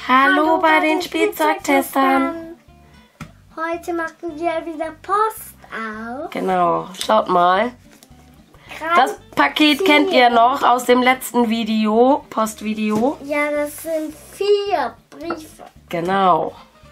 Hallo bei den Spielzeugtestern. Heute machen wir wieder Post auf. Genau, schaut mal. Das Paket kennt ihr noch aus dem letzten Video, Postvideo. Ja, das sind 4 Briefe. Genau.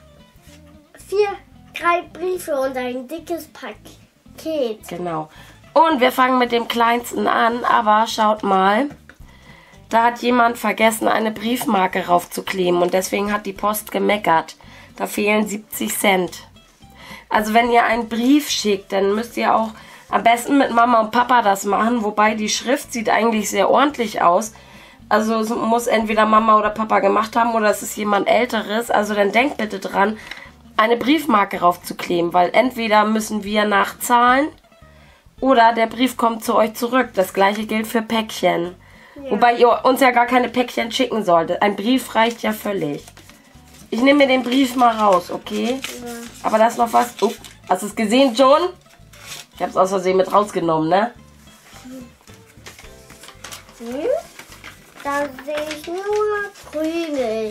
3 Briefe und ein dickes Paket. Genau. Und wir fangen mit dem kleinsten an, aber schaut mal. Da hat jemand vergessen, eine Briefmarke raufzukleben und deswegen hat die Post gemeckert. Da fehlen 70 Cent. Also wenn ihr einen Brief schickt, dann müsst ihr auch am besten mit Mama und Papa das machen, wobei die Schrift sieht eigentlich sehr ordentlich aus. Also es muss entweder Mama oder Papa gemacht haben oder es ist jemand Älteres. Also dann denkt bitte dran, eine Briefmarke raufzukleben, weil entweder müssen wir nachzahlen oder der Brief kommt zu euch zurück. Das gleiche gilt für Päckchen. Ja. Wobei ihr uns ja gar keine Päckchen schicken solltet. Ein Brief reicht ja völlig. Ich nehme mir den Brief mal raus, okay? Ja. Aber da ist noch was. Oh, hast du es gesehen, John? Ich habe es aus Versehen mit rausgenommen, ne? Da sehe ich nur Krümel.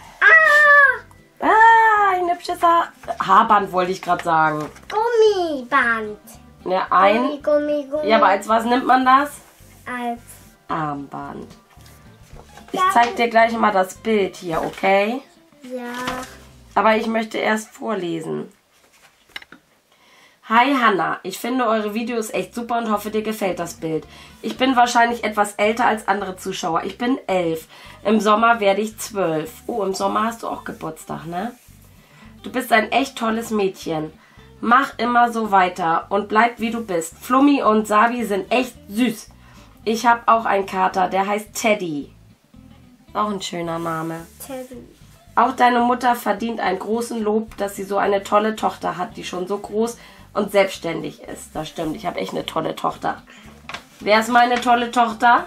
Ein hübsches Haarband wollte ich gerade sagen. Gummiband. Ja, Gummi. Ja, aber als was nimmt man das? Als Armband. Ich zeig dir gleich mal das Bild hier, okay? Ja. Aber ich möchte erst vorlesen. Hi Hanna, ich finde eure Videos echt super und hoffe, dir gefällt das Bild. Ich bin wahrscheinlich etwas älter als andere Zuschauer. Ich bin 11. Im Sommer werde ich 12. Oh, im Sommer hast du auch Geburtstag, ne? Du bist ein echt tolles Mädchen. Mach immer so weiter und bleib wie du bist. Flummi und Sabi sind echt süß. Ich habe auch einen Kater, der heißt Teddy. Auch ein schöner Name. Teddy. Auch deine Mutter verdient einen großen Lob, dass sie so eine tolle Tochter hat, die schon so groß und selbstständig ist. Das stimmt, ich habe echt eine tolle Tochter. Wer ist meine tolle Tochter?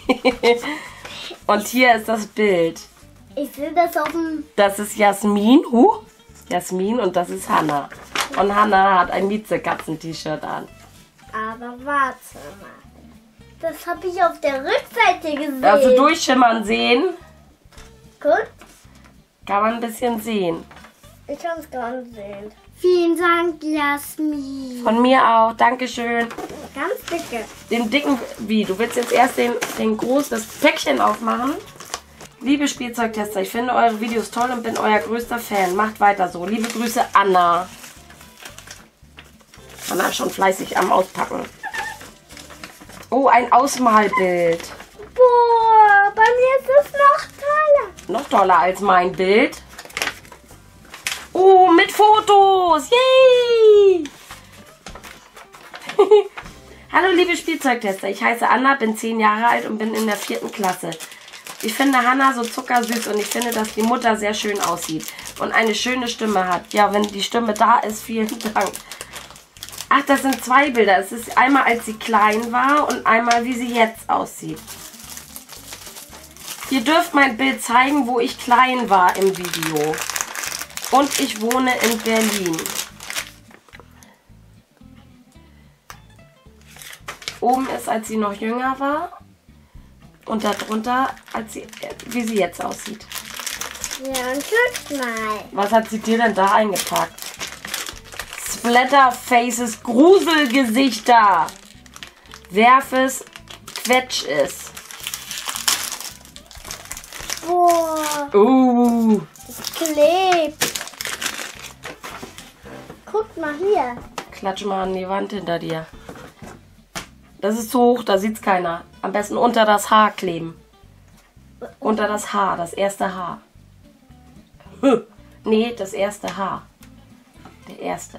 Und hier ist das Bild. Ich sehe das auf dem... Das ist Jasmin. Jasmin und das ist Hanna. Und Hanna hat ein Miezekatzen-T-Shirt an. Aber warte mal. Das habe ich auf der Rückseite gesehen. Also durchschimmern sehen. Gut. Kann man ein bisschen sehen. Ich kann es gar nicht sehen. Vielen Dank, Jasmin. Von mir auch. Dankeschön. Ganz dicke. Den dicken, wie? Du willst jetzt erst den großen, das Päckchen aufmachen? Liebe Spielzeugtester, ich finde eure Videos toll und bin euer größter Fan. Macht weiter so. Liebe Grüße, Anna. Anna ist schon fleißig am Auspacken. Oh, ein Ausmalbild. Boah, bei mir ist es noch toller. Noch toller als mein Bild. Oh, mit Fotos. Yay! Hallo liebe Spielzeugtester, ich heiße Anna, bin 10 Jahre alt und bin in der 4. Klasse. Ich finde Hanna so zuckersüß und ich finde, dass die Mutter sehr schön aussieht und eine schöne Stimme hat. Ja, wenn die Stimme da ist, vielen Dank. Ach, das sind 2 Bilder. Es ist einmal, als sie klein war und einmal, wie sie jetzt aussieht. Ihr dürft mein Bild zeigen, wo ich klein war im Video. Und ich wohne in Berlin. Oben ist, als sie noch jünger war. Und darunter, wie sie jetzt aussieht. Ja, und guck mal. Was hat sie dir denn da eingepackt? Splatterfaces, Gruselgesichter. Werf es, quetsch es. Boah. Das klebt. Guck mal hier. Klatsch mal an die Wand hinter dir. Das ist zu hoch, da sieht's keiner. Am besten unter das Haar kleben. Unter das Haar, das erste Haar. Nee, das erste Haar. Der erste.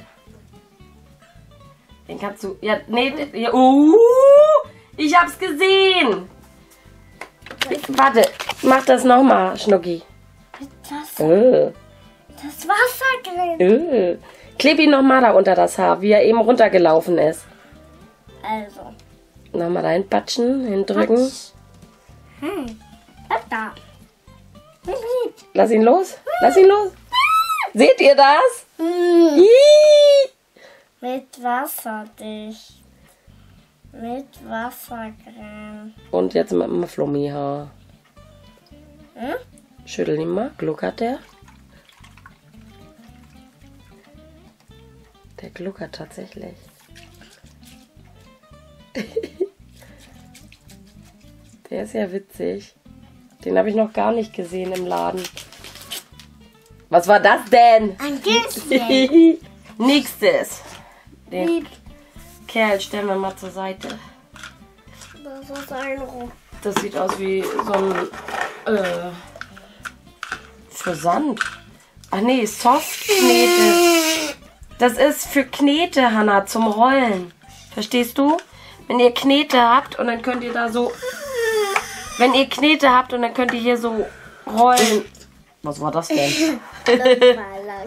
Den kannst du... Ja, nee, ja, ich hab's gesehen. Warte, mach das nochmal, Schnucki. Das Wasser drin. Kleb ihn nochmal da unter das Haar, wie er eben runtergelaufen ist. Also. Nochmal reinpatschen, hindrücken. Da. Lass ihn los. Lass ihn los. Seht ihr das? Mit Wasserdicht. Mit Wassercreme. Und jetzt mit dem Flummi-Haar. Schüttel ihn mal. Gluckert der? Der gluckert tatsächlich. Der ist ja witzig. Den habe ich noch gar nicht gesehen im Laden. Was war das denn? Ein Gästchen. Nächstes. Den Kerl stellen wir mal zur Seite. Das ist ein Rohr. Das sieht aus wie so ein für Sand. Ach nee, Softknete. Das ist für Knete, Hanna, zum Rollen. Verstehst du? Wenn ihr Knete habt und dann könnt ihr da so... Wenn ihr Knete habt und dann könnt ihr hier so rollen. Was war das denn? Das war lang.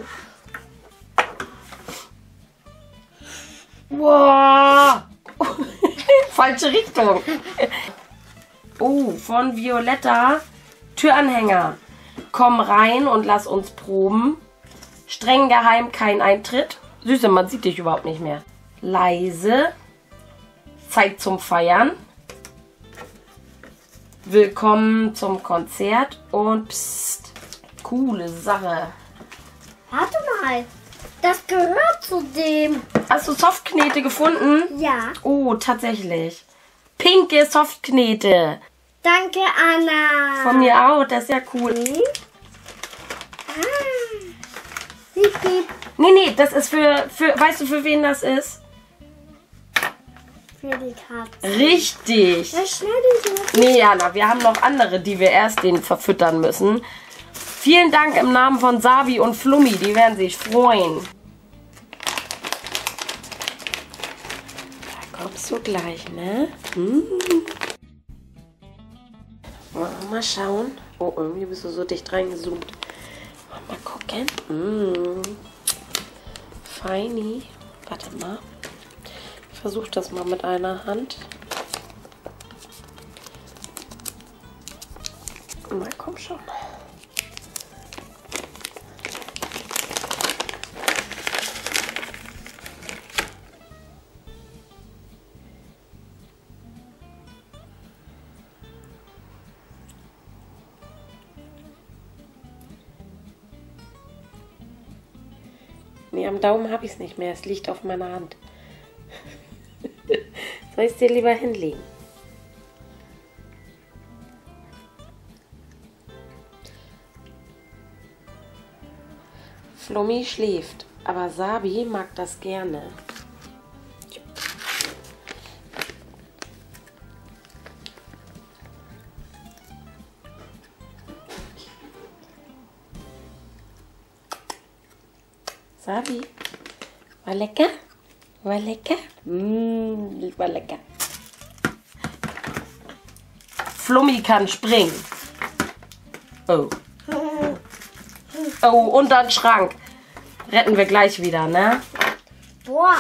Wow! Falsche Richtung. Oh, von Violetta. Türanhänger. Komm rein und lass uns proben. Streng geheim, kein Eintritt. Süße, man sieht dich überhaupt nicht mehr. Leise. Zeit zum Feiern. Willkommen zum Konzert. Und psst. Coole Sache. Warte mal. Das gehört zu dem. Hast du Softknete gefunden? Ja. Oh, tatsächlich. Pinke Softknete. Danke, Anna. Von mir auch, das ist ja cool. Piep, piep. Nee, das ist für, weißt du, für wen das ist? Für die Katze. Richtig. Was schnell ist Nee, Jana, wir haben noch andere, die wir erst denen verfüttern müssen. Vielen Dank im Namen von Sabi und Flummi, die werden sich freuen. Da kommst du gleich, ne? Mal schauen. Oh, irgendwie bist du so dicht reingezoomt. Mal gucken. Feini. Warte mal. Ich versuche das mal mit einer Hand. Na, komm schon. Nee, am Daumen habe ich es nicht mehr. Es liegt auf meiner Hand. Soll ich es dir lieber hinlegen? Flummi schläft, aber Sabi mag das gerne. Sabi, war lecker? War lecker? War lecker. Flummi kann springen. Oh. Oh, unter den Schrank. Retten wir gleich wieder, ne? Boah.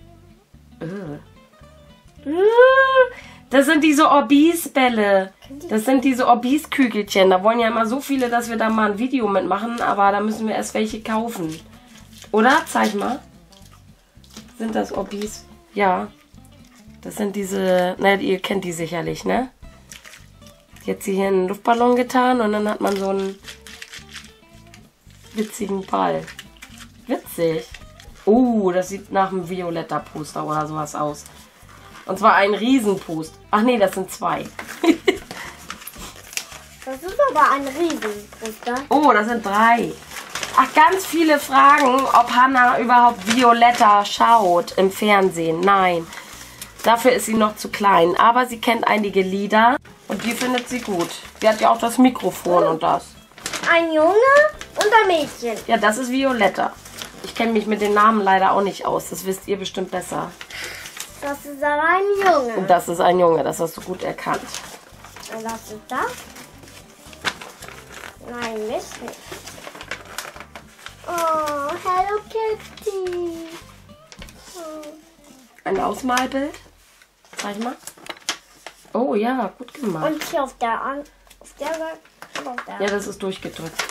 Das sind diese Orbis-Bälle. Das sind diese Orbis-Kügelchen. Da wollen ja immer so viele, dass wir da mal ein Video mitmachen. Aber da müssen wir erst welche kaufen. Oder? Zeig mal. Sind das Orbis? Ja. Das sind diese... Ne, ihr kennt die sicherlich, ne? Jetzt hier in einen Luftballon getan und dann hat man so einen witzigen Ball. Witzig. Das sieht nach einem Violetta-Poster oder sowas aus. Und zwar ein Riesenpost. Ach nee, das sind 2. Das ist aber ein Riesenposter. Oh, das sind 3. Ach, ganz viele fragen, ob Hanna überhaupt Violetta schaut im Fernsehen. Nein, dafür ist sie noch zu klein. Aber sie kennt einige Lieder und die findet sie gut. Sie hat ja auch das Mikrofon und das. Ein Junge und ein Mädchen. Ja, das ist Violetta. Ich kenne mich mit den Namen leider auch nicht aus. Das wisst ihr bestimmt besser. Das ist aber ein Junge. Und das ist ein Junge, das hast du gut erkannt. Und was ist das? Nein, Mist nicht. Oh, Hello Kitty. Oh. Ein Ausmalbild. Zeig mal. Oh ja, gut gemacht. Und hier auf der Seite. Ja, das ist durchgedrückt.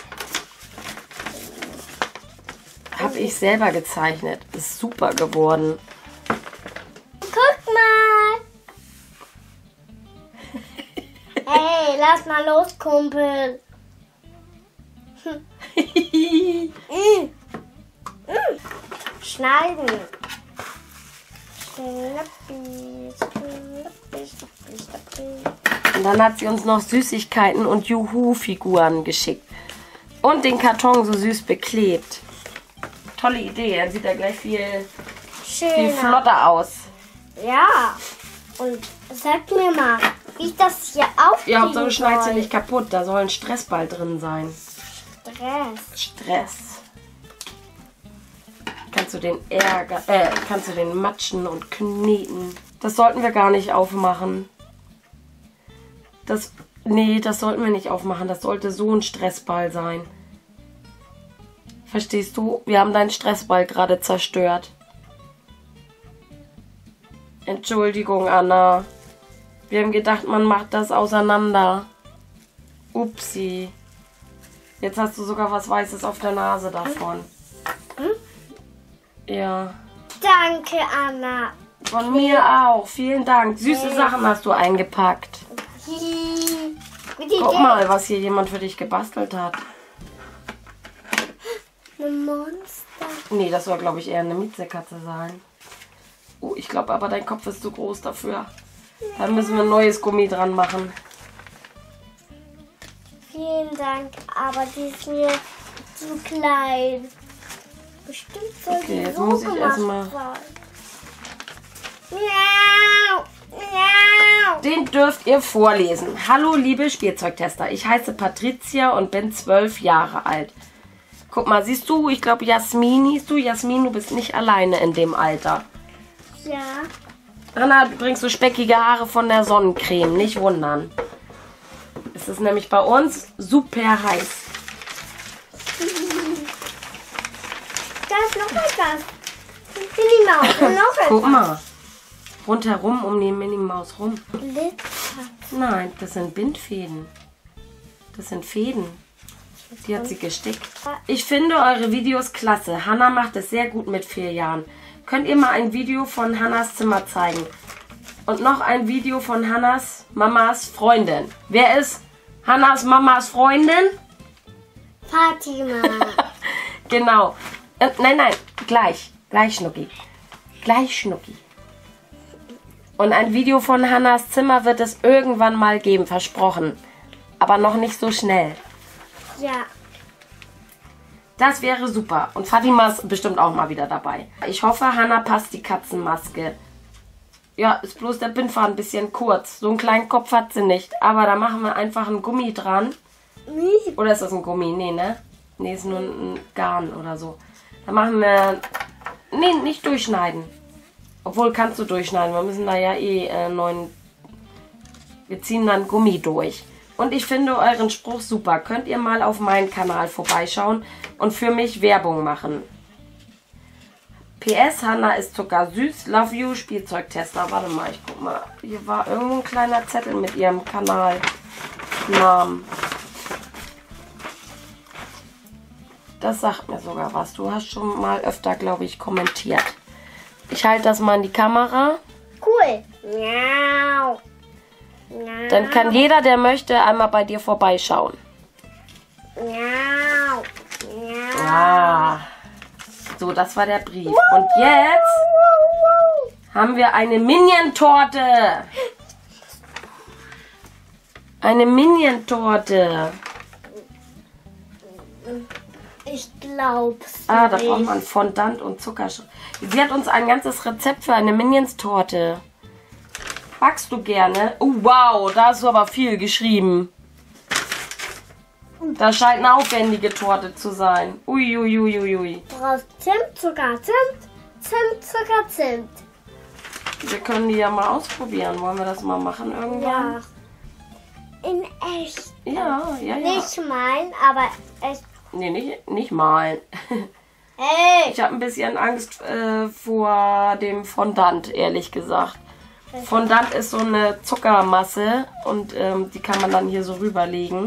Habe ich selber gezeichnet. Ist super geworden. Guck mal. Hey, lass mal los, Kumpel. Schneiden. Schnappi, schnappi, schnappi, schnappi. Und dann hat sie uns noch Süßigkeiten und Juhu-Figuren geschickt. Und den Karton so süß beklebt. Tolle Idee, dann sieht er gleich viel flotter aus. Ja. Und sag mir mal, wie ich das hier aufkriegen Ja, Hauptsache schneid sie soll. nicht kaputt. Da soll ein Stressball drin sein. Stress. Kannst du den matschen und kneten. Das sollten wir gar nicht aufmachen. Nee, das sollten wir nicht aufmachen. Das sollte so ein Stressball sein. Verstehst du? Wir haben deinen Stressball gerade zerstört. Entschuldigung, Anna. Wir haben gedacht, man macht das auseinander. Upsi. Jetzt hast du sogar was Weißes auf der Nase davon. Ja. Danke, Anna. Von mir auch. Vielen Dank. Süße Sachen hast du eingepackt. Guck mal, was hier jemand für dich gebastelt hat. Ein Monster. Nee, das soll, glaube ich, eher eine Mietzekatze sein. Oh, ich glaube aber, dein Kopf ist zu groß dafür. Da müssen wir ein neues Gummi dran machen. Vielen Dank, aber die ist mir zu klein. Bestimmt soll Okay, die jetzt so muss ich gemacht erstmal. sein. Miau, miau. Den dürft ihr vorlesen. Hallo, liebe Spielzeugtester. Ich heiße Patricia und bin 12 Jahre alt. Guck mal, siehst du, ich glaube Jasmin hieß du. Jasmin, du bist nicht alleine in dem Alter. Ja. Anna, du bringst so speckige Haare von der Sonnencreme. Nicht wundern. Es ist nämlich bei uns super heiß. Da ist noch etwas. Minnie Maus und noch Guck etwas. mal. Rundherum um die Minnie Maus rum. Glitzer. Nein, das sind Bindfäden. Das sind Fäden. Die hat sie gestickt. Ich finde eure Videos klasse. Hannah macht es sehr gut mit 4 Jahren. Könnt ihr mal ein Video von Hannas Zimmer zeigen? Und noch ein Video von Hannas Mamas Freundin. Wer ist Hannas Mamas Freundin? Fatima. Genau. Nein, gleich. Gleich, Schnucki. Gleich, Schnucki. Und ein Video von Hannas Zimmer wird es irgendwann mal geben, versprochen. Aber noch nicht so schnell. Ja. Das wäre super. Und Fatima ist bestimmt auch mal wieder dabei. Ich hoffe, Hannah passt die Katzenmaske. Ja, ist bloß der Bindfaden ein bisschen kurz. So einen kleinen Kopf hat sie nicht. Aber da machen wir einfach ein Gummi dran. Oder ist das ein Gummi? Nee, ne? Nee, ist nur ein Garn oder so. Da machen wir... Nee, nicht durchschneiden. Obwohl, kannst du durchschneiden. Wir müssen da ja Wir ziehen dann Gummi durch. Und ich finde euren Spruch super. Könnt ihr mal auf meinen Kanal vorbeischauen und für mich Werbung machen. PS, Hannah ist zuckersüß. Love you, Spielzeugtester. Warte mal, ich guck mal. Hier war irgendwo ein kleiner Zettel mit ihrem Kanalnamen. Das sagt mir sogar was. Du hast schon mal öfter, glaube ich, kommentiert. Ich halte das mal in die Kamera. Cool. Miau. Dann kann jeder, der möchte, einmal bei dir vorbeischauen. Miau. Miau. Ah. So, das war der Brief. Und jetzt haben wir eine Minion-Torte. Eine Minion-Torte. Ich glaub's Ah, da nicht. braucht man Fondant und Zucker. Sie hat uns ein ganzes Rezept für eine Minions-Torte. Backst du gerne? Oh, wow, da hast du aber viel geschrieben. Das scheint eine aufwendige Torte zu sein. Uiuiuiui. Du brauchst Zimt, Zucker, Zimt, Zimt, Zucker, Zimt. Wir können die ja mal ausprobieren. Wollen wir das mal machen irgendwann? Ja. In echt. Ja. Nicht mein, aber echt. Nee, nicht malen. Ey! Ich habe ein bisschen Angst vor dem Fondant, ehrlich gesagt. Fondant ist so eine Zuckermasse und die kann man dann hier so rüberlegen.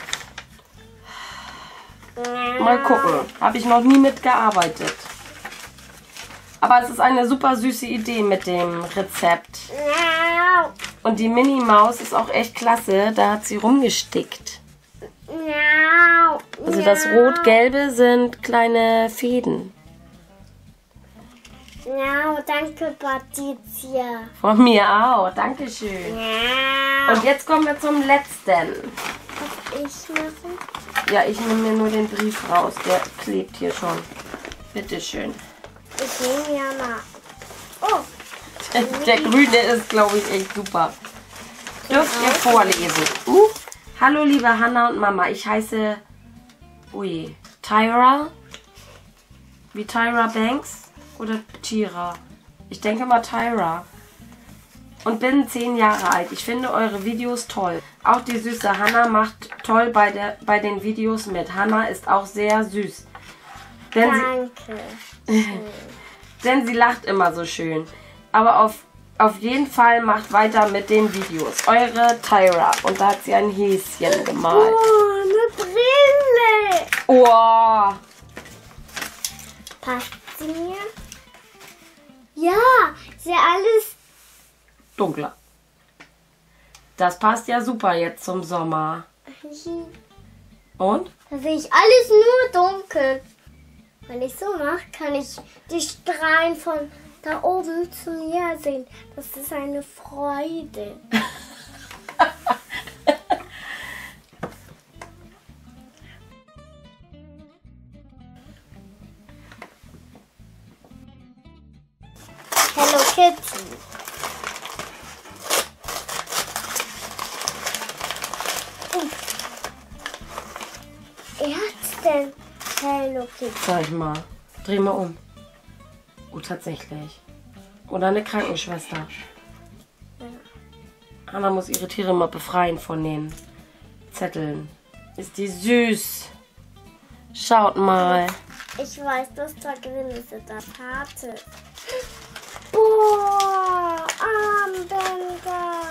Mal gucken. Habe ich noch nie mitgearbeitet. Aber es ist eine super süße Idee mit dem Rezept. Miau. Und die Minnie Maus ist auch echt klasse. Da hat sie rumgestickt. Miau. Also das Rot-Gelbe sind kleine Fäden. Ja, danke, Patricia. Von mir auch. Dankeschön. Ja. Und jetzt kommen wir zum letzten. Was ich machen? Ja, ich nehme mir nur den Brief raus. Der klebt hier schon. Bitteschön. Ich nehme ja mal. Oh. Der grüne ist, glaube ich, echt super. Dürft ihr vorlesen? Hallo, liebe Hannah und Mama. Ich heiße Tyra. Wie Tyra Banks oder Tira? Ich denke mal Tyra. Und bin 10 Jahre alt. Ich finde eure Videos toll. Auch die süße Hannah macht toll bei den Videos mit. Hannah ist auch sehr süß. Danke. Denn sie lacht immer so schön. Aber auf jeden Fall macht weiter mit den Videos. Eure Tyra. Und da hat sie ein Häschen gemalt. Oh, eine Brille. Oh. Passt sie mir? Ja, ist ja alles. Dunkler. Das passt ja super jetzt zum Sommer. Und? Da sehe ich alles nur dunkel. Wenn ich so mache, kann ich die Strahlen von da oben zu mir sehen. Das ist eine Freude. Hello Kitty. Ärztin. Hello Kitty. Sag ich mal. Dreh mal um. Oh, tatsächlich. Oder eine Krankenschwester. Hannah muss ihre Tiere mal befreien von den Zetteln. Ist die süß. Schaut mal. Ich weiß, dass da drin ist in der Karte. Boah, Armbänder.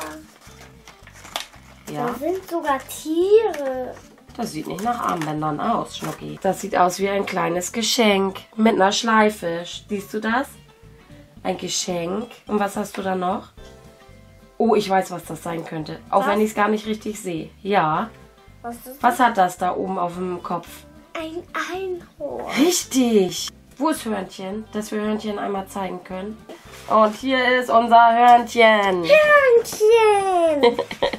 Ja, Da sind sogar Tiere. das sieht nicht nach Armbändern aus, Schnucki. Das sieht aus wie ein kleines Geschenk mit einer Schleife. Siehst du das? Ein Geschenk. Und was hast du da noch? Oh, ich weiß, was das sein könnte. Auch wenn ich es gar nicht richtig sehe. Ja. Was ist das? Was hat das da oben auf dem Kopf? Ein Einhorn. Richtig. Wo ist Hörnchen? Dass wir Hörnchen einmal zeigen können. Und hier ist unser Hörnchen. Hörnchen.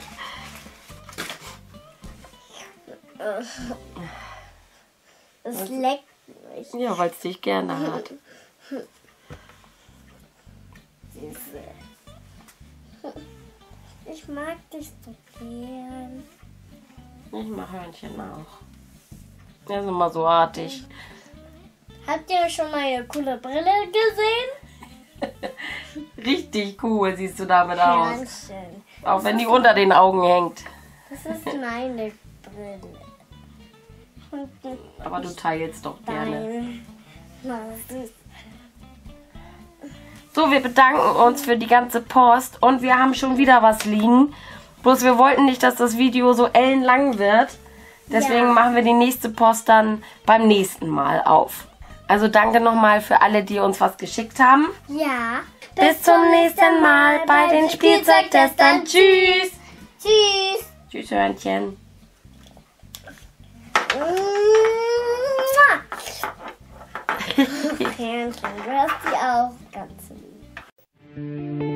Es leckt mich. Ja, weil es dich gerne hat. Süße. Ich mag dich so gern. Ich mache Hörnchen auch. Der ist immer so artig. Habt ihr schon mal eine coole Brille gesehen? Richtig cool siehst du damit aus. Hörnchen. Auch wenn die unter den Augen hängt. Das ist meine Brille. Aber du teilst doch gerne. So, wir bedanken uns für die ganze Post. Und wir haben schon wieder was liegen. Bloß wir wollten nicht, dass das Video so ellenlang wird. Deswegen machen wir die nächste Post dann beim nächsten Mal auf. Also danke nochmal für alle, die uns was geschickt haben. Ja. Bis zum nächsten Mal bei den Spielzeugtestern. Tschüss. Tschüss. Tschüss, Hörnchen. Hörnchen, du hast die auch ganz lieb.